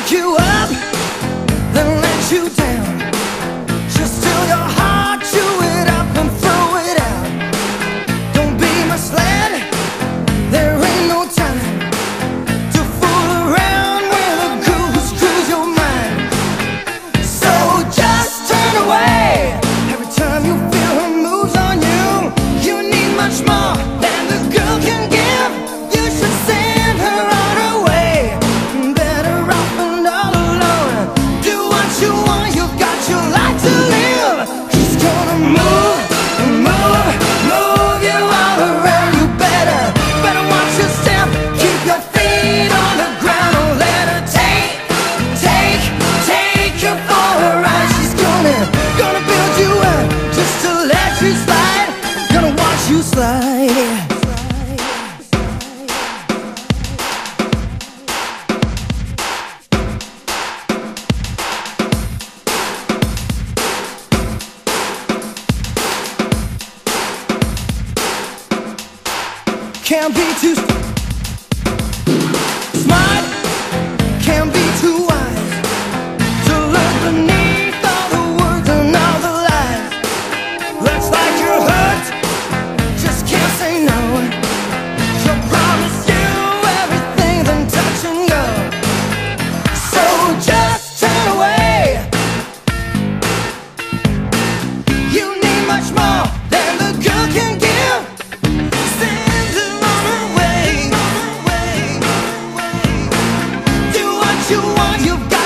pick you up, then let you down. She'll steal your heart, chew it up and throw it out. Don't be my sled, there ain't no time to fool around with a goose, cruise your mind. So just turn away every time you feel her moves on you. You need much more than the girl can give. You should send her on her way. Better off and all alone. Do what you want, you've got your life to live. She's gonna move, move, move you all around. You better watch your step. Keep your feet on the ground. Don't let her take you for a ride. She's gonna build you up just to let you slide. Gonna watch you slide. Can't be too smart, can't be too wise to look beneath all the words and all the lies. Looks like you're hurt, just can't say no. She'll promise you everything, then touch and go. So just turn away. You need much more than the girl can give. You want, you've got